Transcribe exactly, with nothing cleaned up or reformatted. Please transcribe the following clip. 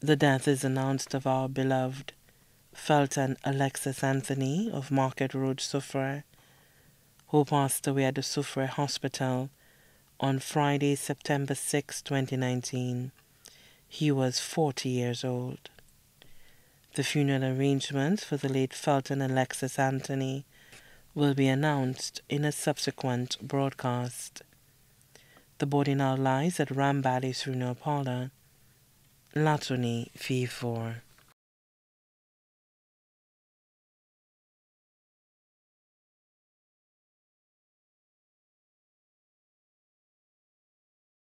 The death is announced of our beloved Felton Alexis Anthony of Market Road, Soufrière, who passed away at the Soufrière Hospital on Friday, September sixth, twenty nineteen. He was forty years old. The funeral arrangements for the late Felton Alexis Anthony will be announced in a subsequent broadcast. The body now lies at Ram Valley Funeral Parlour, Latony, V four.